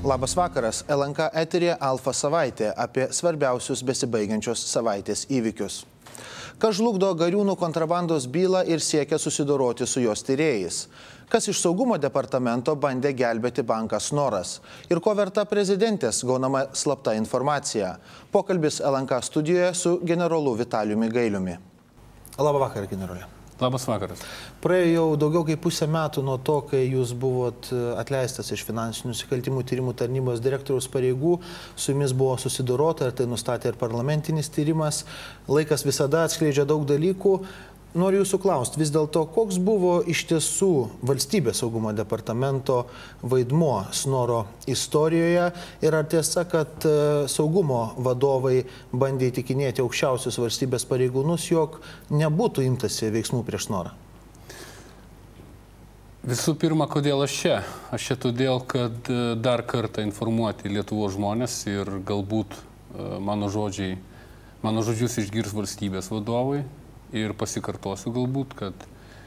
Labas vakaras, LNK eteryje Alfa savaitė apie svarbiausius besibaigiančios savaitės įvykius. Kas žlugdo Gariūnų kontrabandos bylą ir siekia susidoroti su jos tyrėjais? Kas iš saugumo departamento bandė gelbėti banką Snoras? Ir ko verta prezidentės gaunama slapta informacija? Pokalbis LNK studijoje su generolu Vitalijumi Gailiumi. Labą vakarą, generolė. Labas vakaras. Praėjo jau daugiau kaip pusę metų nuo to, kai jūs buvot atleistas iš finansinių nusikaltimų tyrimų tarnybos direktoriaus pareigų. Su jumis buvo susidorota ir tai nustatė ir parlamentinis tyrimas. Laikas visada atskleidžia daug dalykų. Noriu jūsų klausti, vis dėlto, koks buvo iš tiesų valstybės saugumo departamento vaidmuo Snoro istorijoje ir ar tiesa, kad saugumo vadovai bandė įtikinėti aukščiausius valstybės pareigūnus, jog nebūtų imtasi veiksmų prieš Snorą? Visų pirma, kodėl aš čia? Aš čia todėl, kad dar kartą informuoti Lietuvos žmonės ir galbūt mano žodžius išgirs valstybės vadovai. Ir pasikartosiu galbūt, kad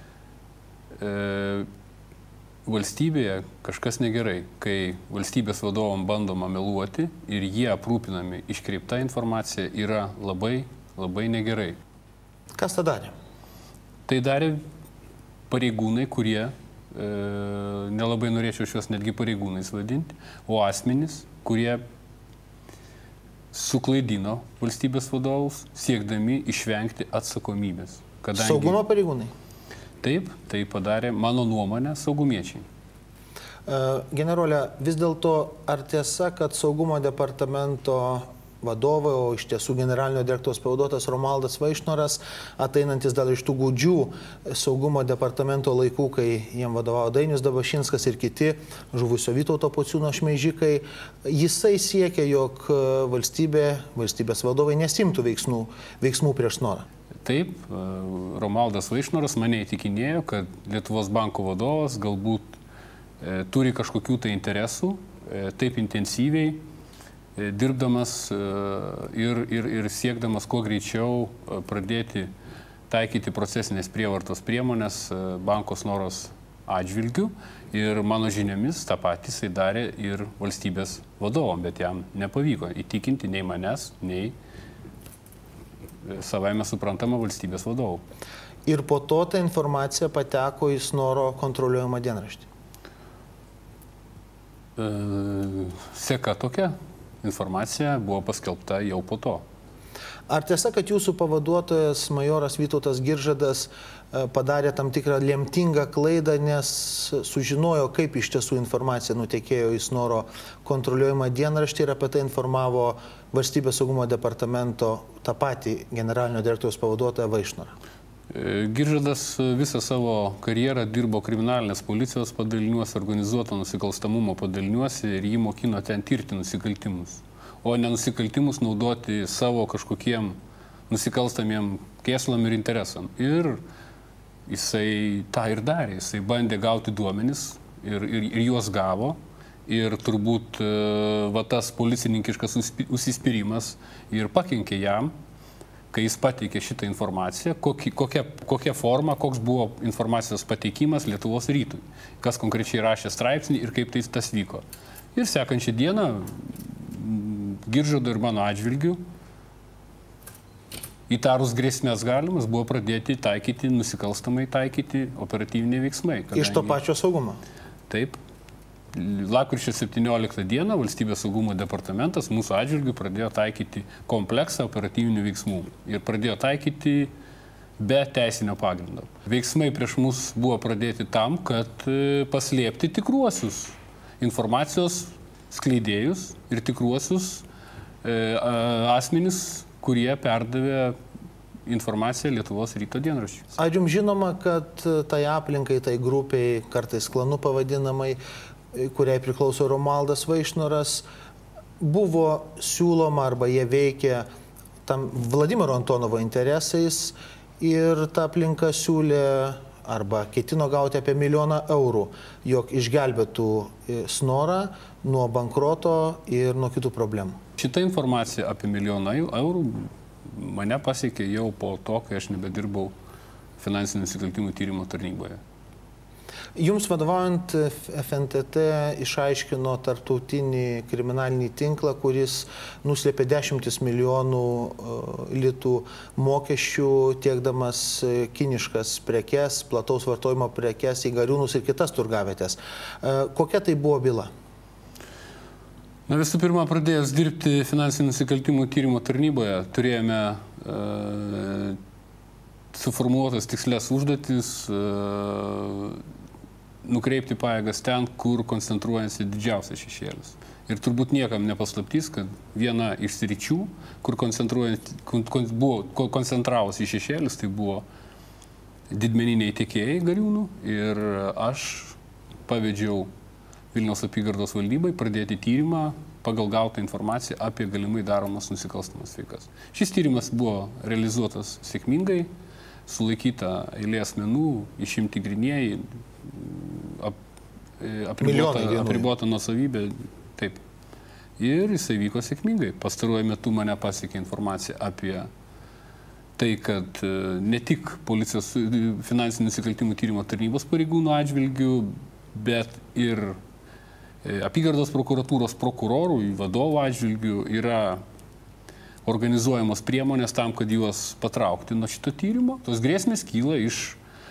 valstybėje kažkas negerai, kai valstybės vadovam bandoma meluoti ir jie aprūpinami iškreipta informacija yra labai, labai negerai. Kas tą darė? Tai darė pareigūnai, kurie, nelabai norėčiau šios netgi pareigūnais vadinti, o asmenys, kurie suklaidino valstybės vadovus, siekdami išvengti atsakomybės. Saugumo pareigūnai? Taip, tai padarė, mano nuomonė, saugumiečiai. Generolė, vis dėlto, ar tiesa, kad saugumo departamento vadovai, o iš tiesų generalinio direktoriaus pavaduotojas Romualdas Vaišnoras, ateinantis dar iš tų gūdžių saugumo departamento laikų, kai jiem vadovavo Dainius Dabašinskas ir kiti žuvusio Vytauto Pociūno šmeižikai, jisai siekia, jog valstybės vadovai nesimtų veiksmų prieš Snorą. Taip, Romualdas Vaišnoras mane įtikinėjo, kad Lietuvos banko vadovas galbūt turi kažkokių tai interesų, taip intensyviai dirbdamas ir siekdamas kuo greičiau pradėti taikyti procesinės prievartos priemonės banko Snoros atžvilgių. Ir mano žiniomis tą patį jisai darė ir valstybės vadovom, bet jam nepavyko įtikinti nei manęs, nei savaime suprantama valstybės vadovų. Ir po to ta informacija pateko į Snoro kontroliuojamą dienraštį? Seka tokia. Informacija buvo paskelbta jau po to. Ar tiesa, kad jūsų pavaduotojas majoras Vytautas Giržadas padarė tam tikrą lemtingą klaidą, nes sužinojo, kaip iš tiesų informacija nutekėjo į Snoro kontroliuojamą dienraštį ir apie tai informavo Valstybės saugumo departamento tą patį generalinio direktoriaus pavaduotoją Vaišnorą? Giržadas visą savo karjerą dirbo kriminalinės policijos padaliniuose, organizuoto nusikalstamumo padaliniuose ir jį mokino ten tirti nusikaltimus, o ne nusikaltimus naudoti savo kažkokiem nusikalstamiem kėslam ir interesam. Ir jisai tą ir darė, jisai bandė gauti duomenis ir juos gavo. Ir turbūt va tas policininkiškas užsispyrimas ir pakenkė jam, kai jis pateikė šitą informaciją, kokia forma, koks buvo informacijos pateikimas Lietuvos rytui, kas konkrečiai rašė straipsnį ir kaip tas vyko. Ir sekančią dieną Giržado ir mano atžvilgių įtarus grėsmės galimas buvo pradėti nusikalstamai taikyti operatyviniai veiksmai. Iš to pačio saugumo? Taip. Lapkričio 17 dieną Valstybės saugumo departamentas mūsų atžvilgių pradėjo taikyti kompleksą operatyvinių veiksmų ir pradėjo taikyti be teisinio pagrindo. Veiksmai prieš mus buvo pradėti tam, kad paslėpti tikruosius informacijos skleidėjus ir tikruosius asmenis, kurie perdavė informaciją Lietuvos ryto dienraščiui. Ar jums žinoma, kad tai aplinkai, tai grupiai, kartais klanu pavadinamai, kuriai priklauso Romualdas Vaišnoras, buvo siūloma arba jie veikė tam Vladimiro Antonovo interesais ir ta aplinka siūlė arba ketino gauti apie 1 milijoną eurų, jog išgelbėtų Snorą nuo bankroto ir nuo kitų problemų. Šita informacija apie 1 milijoną eurų mane pasiekė jau po to, kai aš nebedirbau finansinių nusikaltimų tyrimo tarnyboje. Jums vadovaujant FNTT išaiškino tarptautinį kriminalinį tinklą, kuris nuslėpė 10 milijonų litų mokesčių, tiekdamas kiniškas prekes, plataus vartojimo prekes į Gariūnus ir kitas turgavietės. Kokia tai buvo byla? Na, visų pirma, pradėjęs dirbti finansinių nusikaltimų tyrimo tarnyboje, turėjome suformuotas tikslės užduotis, nukreipti pajėgas ten, kur koncentruojasi didžiausias šešėlis. Ir turbūt niekam nepaslaptys, kad viena iš sričių, kur koncentravosi šešėlis, tai buvo didmeniniai tiekėjai Gariūnų. Ir aš pavedžiau Vilniaus apygardos valdybai pradėti tyrimą pagal gautą informaciją apie galimai daromas nusikalstamas veikas. Šis tyrimas buvo realizuotas sėkmingai, sulaikyta eilė asmenų, išimti grynieji, apribota nuosavybė, taip. Ir jisai vyko sėkmingai. Pastaruoju metu mane pasiekė informacija apie tai, kad ne tik policijos finansinių nusikaltimų tyrimo tarnybos pareigūnų atžvilgių, bet ir apygardos prokuratūros prokurorų, vadovų atžvilgių yra organizuojamos priemonės tam, kad juos patraukti nuo šito tyrimo. Tos grėsmės kyla iš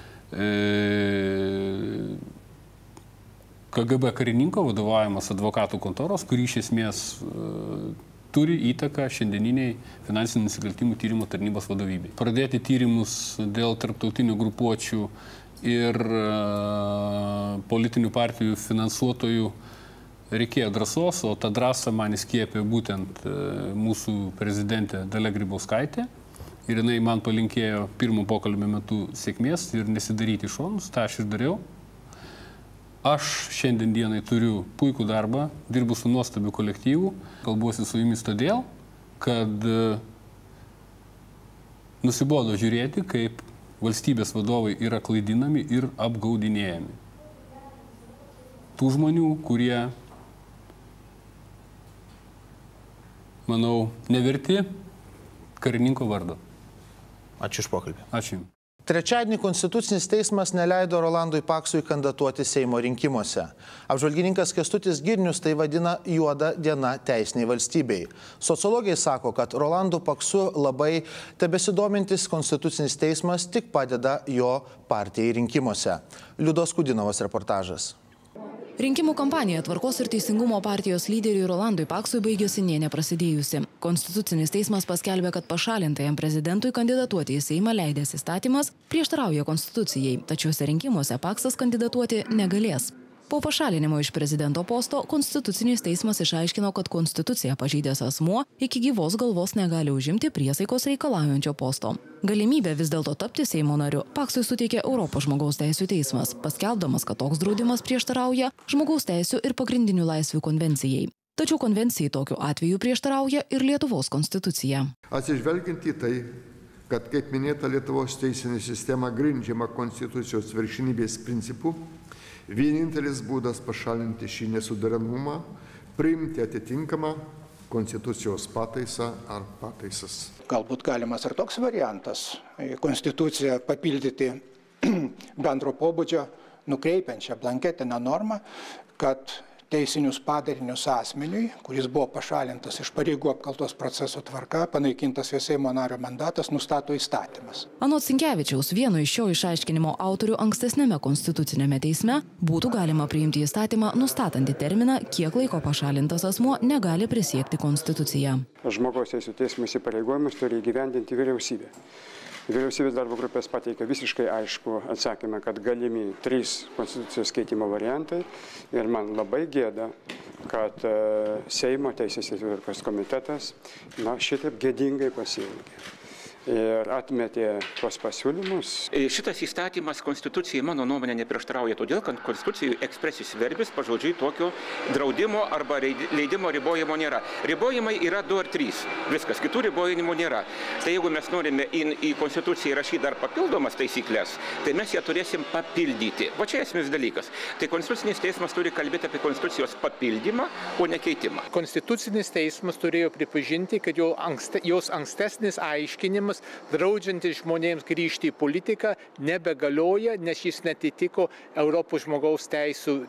KGB karininko vadovaujamas advokatų kontoros, kuri iš esmės turi įtaką šiandieniniai finansinių nusikaltimų tyrimo tarnybos vadovybei. Pradėti tyrimus dėl tarptautinių grupuočių ir politinių partijų finansuotojų reikėjo drąsos, o tą drąsą man įskiepė būtent mūsų prezidentė Dalia Grybauskaitė. Ir jinai man palinkėjo pirmo pokalbio metu sėkmės ir nesidaryti šonus, tą aš ir dariau. Aš šiandien dienai turiu puikų darbą, dirbu su nuostabiu kolektyvu, kalbuosi su jumis todėl, kad nusibodo žiūrėti, kaip valstybės vadovai yra klaidinami ir apgaudinėjami. Tų žmonių, kurie, manau, neverti karininko vardo. Ačiū už pokalbį. Ačiū. Trečiadienį Konstitucinis teismas neleido Rolandui Paksui kandidatuoti Seimo rinkimuose. Apžvalgininkas Kęstutis Girnius tai vadina juoda diena teisiniai valstybei. Sociologai sako, kad Rolandu Paksu labai tebesidomintis Konstitucinis teismas tik padeda jo partijai rinkimuose. Liudos Kudinovas reportažas. Rinkimų kampanija Tvarkos ir Teisingumo partijos lyderiui Rolandui Paksui baigėsi nė neprasidėjusi. Konstitucinis teismas paskelbė, kad pašalintajam prezidentui kandidatuoti į Seimą leidęs įstatymas prieštarauja Konstitucijai, tačiau rinkimuose Paksas kandidatuoti negalės. Po pašalinimo iš prezidento posto Konstitucinis teismas išaiškino, kad Konstituciją pažeidęs asmuo iki gyvos galvos negali užimti priesaikos reikalaujančio posto. Galimybę vis dėlto tapti Seimo nariu Paksui suteikė Europos žmogaus teisių teismas, paskelbdamas, kad toks draudimas prieštarauja Žmogaus teisių ir pagrindinių laisvių konvencijai. Tačiau konvencijai tokiu atveju prieštarauja ir Lietuvos konstitucija. Atsižvelgiant į tai, kad, kaip minėta, Lietuvos teisinė sistema grindžiama Konstitucijos viršenybės principu, vienintelis būdas pašalinti šį nesuderinamumą – priimti atitinkamą Konstitucijos pataisą ar pataisas. Galbūt galimas ir toks variantas – Konstituciją papildyti bendro pobūdžio nukreipiančią blanketinę normą, kad teisinius padarinius asmeniui, kuris buvo pašalintas iš pareigų apkaltos proceso tvarka, panaikintas jo Seimo nario mandatas, nustato įstatymas. Anot Sinkevičiaus, vieno iš šio išaiškinimo autorių ankstesnėme konstitucinėme teisme būtų galima priimti įstatymą, nustatantį terminą, kiek laiko pašalintas asmuo negali prisiekti Konstituciją. Žmogaus teisių teismo įsipareigojimus turi įgyvendinti vyriausybė. Vyriausybės darbo grupės pateikė visiškai aišku atsakymą, kad galimi 3 konstitucijos keitimo variantai ir man labai gėda, kad Seimo teisės ir tvarkos komitetas šitaip gėdingai pasielgė ir atmetė tos pasiūlymus. Šitas įstatymas Konstitucijai, mano nuomonė, neprieštarauja todėl, kad Konstitucijai expressis verbis pažodžiui tokio draudimo arba leidimo ribojimo nėra. Ribojimai yra 2 ar 3. Viskas, kitų ribojimų nėra. Tai jeigu mes norime į Konstituciją įrašyti dar papildomas taisyklės, tai mes ją turėsim papildyti. Va čia esminis dalykas. Tai Konstitucinis teismas turi kalbėti apie Konstitucijos papildymą, o ne keitimą. Konstitucinis teismas turėjo pripažinti, kad jos ankstesnis aiškinimas įstatymas, draudžiantis žmonėms grįžti į politiką, nebegalioja, nes jis netitiko Europos žmogaus teisų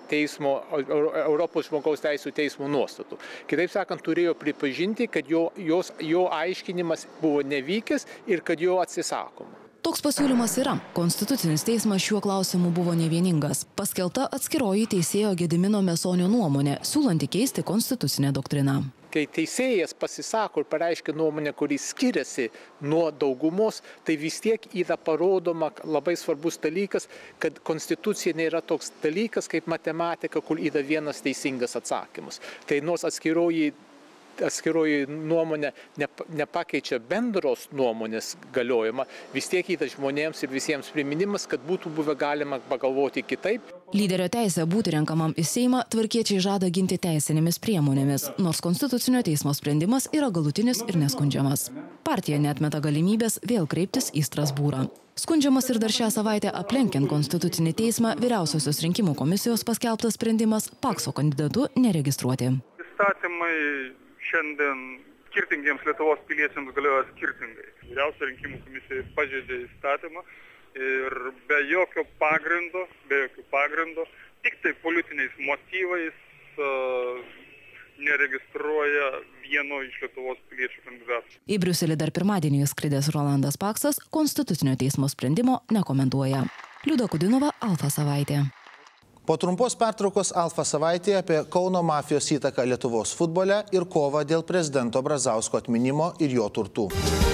teismo nuostatų. Kitaip sakant, turėjo pripažinti, kad jo aiškinimas buvo nevykęs ir kad jo atsisakoma. Toks pasiūlymas yra. Konstitucinis teismas šiuo klausimu buvo nevieningas. Paskelbta atskiroji teisėjo Gedimino Mesonio nuomonė, siūlanti keisti konstitucinę doktriną. Kai teisėjas pasisako ir pareiškia nuomonę, kuri skiriasi nuo daugumos, tai vis tiek yra parodoma labai svarbus dalykas, kad konstitucija nėra toks dalykas kaip matematika, kur yra vienas teisingas atsakymas. Tai nors atskiroji nuomonė nepakeičia bendros nuomonės galiojimą, vis tiek yra žmonėms ir visiems priminimas, kad būtų buvę galima pagalvoti kitaip. Lyderio teisę būti renkamam į Seimą tvarkiečiai žada ginti teisinėmis priemonėmis, nors Konstitucinio teismo sprendimas yra galutinis ir neskundžiamas. Partija neatmeta galimybės vėl kreiptis į Strasbūrą. Skundžiamas ir dar šią savaitę aplenkiant Konstitucinį teismą Vyriausiosios rinkimų komisijos paskelbtas sprendimas Pakso kandidatu neregistruoti. Įstatymai šiandien skirtingiems Lietuvos piliečiams galioja skirtingai. Vyriausia rinkimų komisija pažeidė įstatymą ir be jokio pagrindo, tik tai politiniais motyvais neregistruoja vieno iš Lietuvos piliečių kandidatų. Į Briuselį dar pirmadienį skridęs Rolandas Paksas Konstitucinio teismo sprendimo nekomentuoja. Liuda Kudinova, Alfa savaitė. Po trumpos pertraukos Alfa savaitė apie Kauno mafijos įtaką Lietuvos futbole ir kovą dėl prezidento Brazausko atminimo ir jo turtų.